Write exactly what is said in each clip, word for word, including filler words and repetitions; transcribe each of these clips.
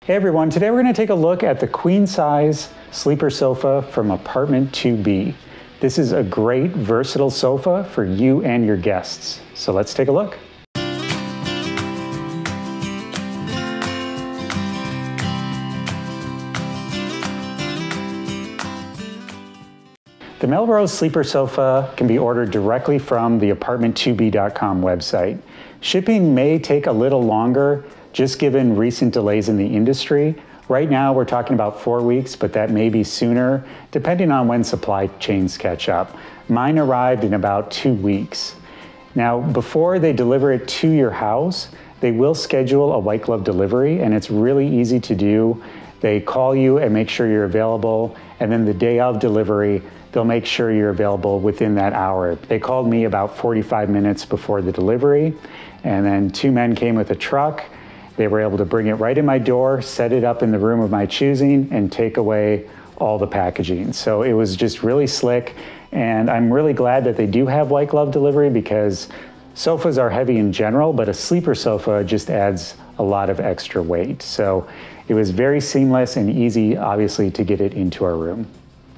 Hey everyone, today we're going to take a look at the queen size sleeper sofa from Apartment two B. This is a great versatile sofa for you and your guests. So let's take a look. The Melrose Sleeper Sofa can be ordered directly from the apartment two b dot com website. Shipping may take a little longer, just given recent delays in the industry. Right now we're talking about four weeks, but that may be sooner, depending on when supply chains catch up. Mine arrived in about two weeks. Now, before they deliver it to your house, they will schedule a white glove delivery, and it's really easy to do. They call you and make sure you're available, and then the day of delivery, they'll make sure you're available within that hour. They called me about forty-five minutes before the delivery, and then two men came with a truck. They were able to bring it right in my door, set it up in the room of my choosing, and take away all the packaging. So it was just really slick, and I'm really glad that they do have white glove delivery, because sofas are heavy in general, but a sleeper sofa just adds a lot of extra weight. So it was very seamless and easy, obviously, to get it into our room.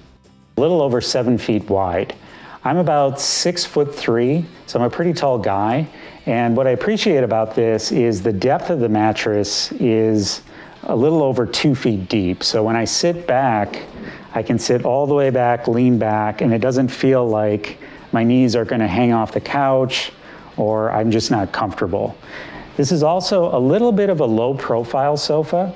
A little over seven feet wide. I'm about six foot three, so I'm a pretty tall guy. And what I appreciate about this is the depth of the mattress is a little over two feet deep. So when I sit back, I can sit all the way back, lean back, and it doesn't feel like my knees are gonna hang off the couch or I'm just not comfortable. This is also a little bit of a low profile sofa.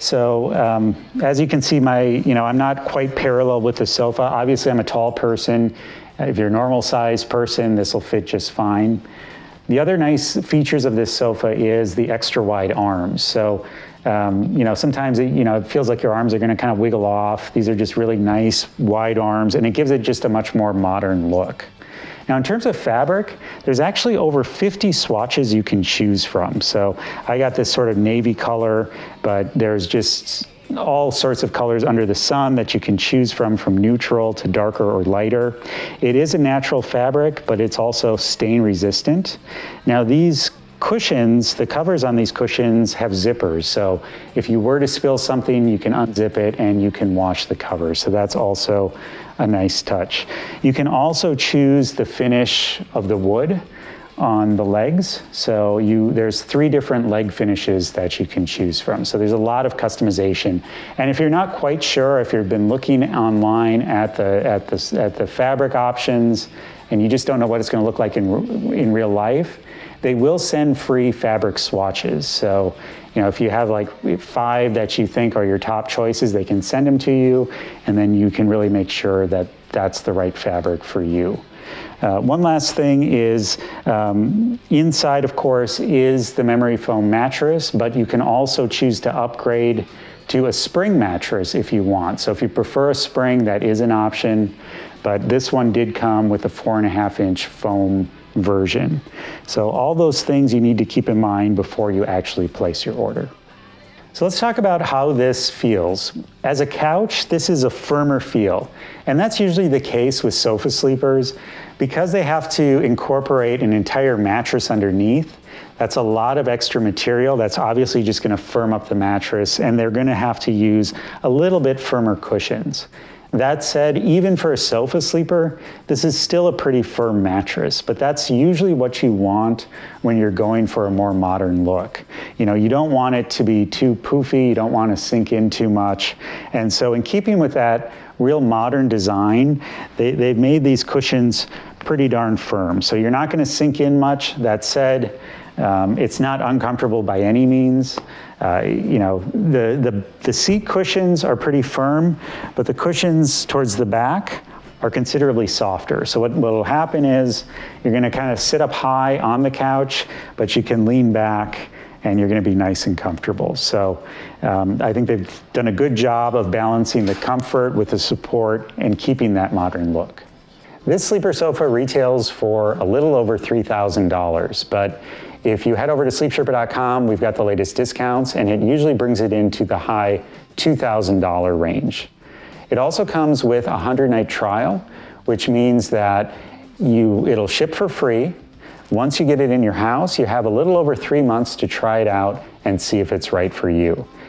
So um, as you can see, my, you know, I'm not quite parallel with the sofa. Obviously I'm a tall person. If you're a normal sized person, this will fit just fine. The other nice features of this sofa is the extra wide arms. So, um, you know, sometimes it, you know, it feels like your arms are gonna kind of wiggle off. These are just really nice wide arms, and it gives it just a much more modern look. Now, in terms of fabric, there's actually over fifty swatches you can choose from. So I got this sort of navy color, but there's just all sorts of colors under the sun that you can choose from, from neutral to darker or lighter. It is a natural fabric, but it's also stain resistant. Now, these cushions, the covers on these cushions have zippers. So if you were to spill something, you can unzip it and you can wash the cover. So that's also a nice touch. You can also choose the finish of the wood on the legs. So you, there's three different leg finishes that you can choose from. So there's a lot of customization. And if you're not quite sure, if you've been looking online at the, at the, at the fabric options and you just don't know what it's gonna look like in, in real life, they will send free fabric swatches. So, you know, if you have like five that you think are your top choices, they can send them to you, and then you can really make sure that that's the right fabric for you. Uh, one last thing is, um, inside, of course, is the memory foam mattress, but you can also choose to upgrade to a spring mattress if you want. So if you prefer a spring, that is an option, but this one did come with a four and a half inch foam version. So all those things you need to keep in mind before you actually place your order. So let's talk about how this feels. As a couch, this is a firmer feel. And that's usually the case with sofa sleepers. Because they have to incorporate an entire mattress underneath, that's a lot of extra material that's obviously just gonna firm up the mattress, and they're gonna have to use a little bit firmer cushions. That said, even for a sofa sleeper, this is still a pretty firm mattress, but that's usually what you want when you're going for a more modern look. You know, you don't want it to be too poofy, you don't want to sink in too much. And so in keeping with that real modern design, they, they've made these cushions pretty darn firm. So you're not going to sink in much. That said, um, it's not uncomfortable by any means. Uh, you know, the, the, the seat cushions are pretty firm, but the cushions towards the back are considerably softer. So what will happen is you're gonna kind of sit up high on the couch, but you can lean back and you're gonna be nice and comfortable. So um, I think they've done a good job of balancing the comfort with the support and keeping that modern look. This sleeper sofa retails for a little over three thousand dollars, but if you head over to sleep sherpa dot com, we've got the latest discounts, and it usually brings it into the high two thousand dollar range. It also comes with a one hundred night trial, which means that you, it'll ship for free. Once you get it in your house, you have a little over three months to try it out and see if it's right for you.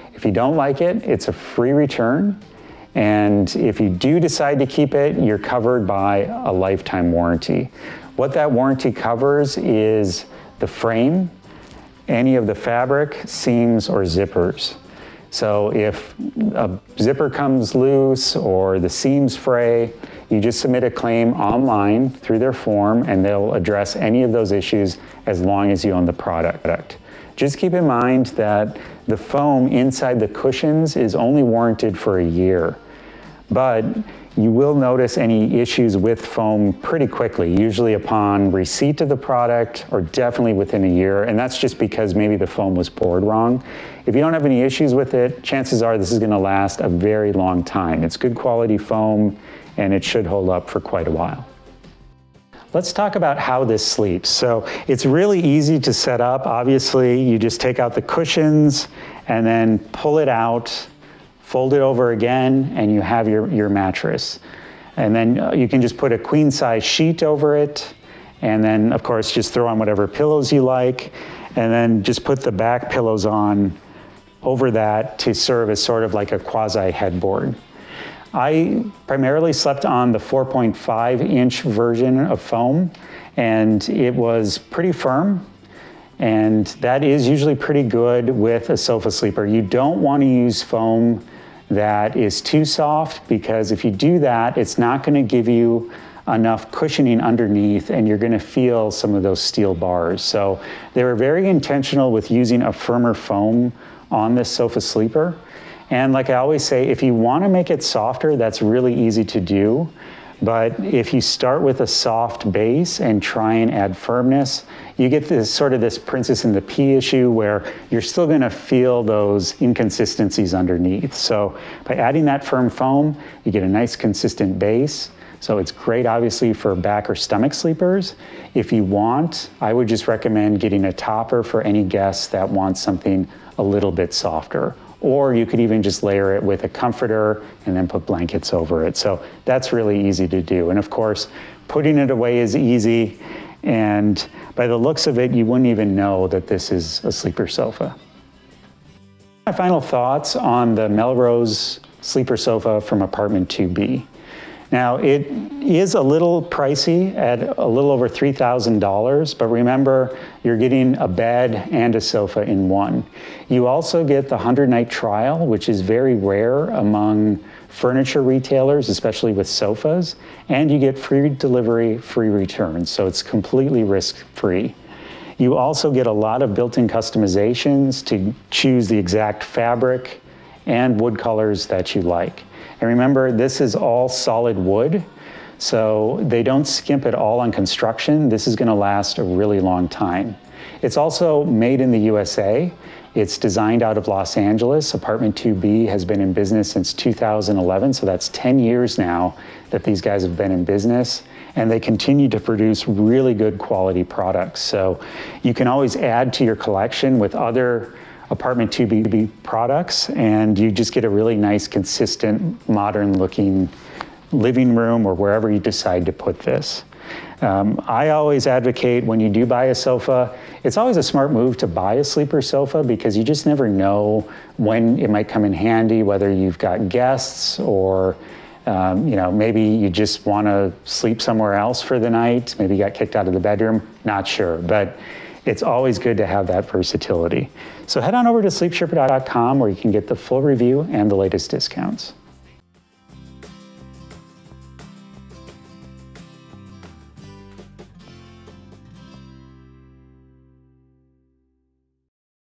If you don't like it, it's a free return. And if you do decide to keep it, you're covered by a lifetime warranty. What that warranty covers is the frame, any of the fabric, seams, or zippers. So if a zipper comes loose or the seams fray, you just submit a claim online through their form and they'll address any of those issues as long as you own the product. Just keep in mind that the foam inside the cushions is only warranted for a year, but you will notice any issues with foam pretty quickly, usually upon receipt of the product or definitely within a year, and that's just because maybe the foam was poured wrong. If you don't have any issues with it, chances are this is going to last a very long time. It's good quality foam and it should hold up for quite a while. Let's talk about how this sleeps. So it's really easy to set up. Obviously, you just take out the cushions and then pull it out, fold it over again, and you have your, your mattress. And then you can just put a queen size sheet over it, and then of course just throw on whatever pillows you like, and then just put the back pillows on over that to serve as sort of like a quasi headboard. I primarily slept on the four point five inch version of foam, and it was pretty firm. And that is usually pretty good with a sofa sleeper. You don't want to use foam that is too soft, because if you do that, it's not going to give you enough cushioning underneath and you're going to feel some of those steel bars. So they were very intentional with using a firmer foam on this sofa sleeper. And like I always say, if you want to make it softer, that's really easy to do. But if you start with a soft base and try and add firmness, you get this sort of this princess and the pea issue where you're still going to feel those inconsistencies underneath. So by adding that firm foam, you get a nice consistent base. So it's great obviously for back or stomach sleepers. If you want, I would just recommend getting a topper for any guests that want something a little bit softer. Or you could even just layer it with a comforter and then put blankets over it. So that's really easy to do. And of course, putting it away is easy. And by the looks of it, you wouldn't even know that this is a sleeper sofa. My final thoughts on the Melrose sleeper sofa from Apartment two B. Now, it is a little pricey at a little over three thousand dollars, but remember, you're getting a bed and a sofa in one. You also get the one hundred night trial, which is very rare among furniture retailers, especially with sofas, and you get free delivery, free returns, so it's completely risk-free. You also get a lot of built-in customizations to choose the exact fabric and wood colors that you like. And remember, this is all solid wood, so they don't skimp at all on construction. This is going to last a really long time. It's also made in the U S A. It's designed out of Los Angeles. Apartment two B has been in business since two thousand eleven, so that's ten years now that these guys have been in business, and they continue to produce really good quality products. So you can always add to your collection with other Apartment two B products, and you just get a really nice, consistent, modern-looking living room or wherever you decide to put this. Um, I always advocate when you do buy a sofa, it's always a smart move to buy a sleeper sofa because you just never know when it might come in handy, whether you've got guests or um, you know, maybe you just want to sleep somewhere else for the night, maybe you got kicked out of the bedroom, not sure. But it's always good to have that versatility. So head on over to sleep sherpa dot com where you can get the full review and the latest discounts.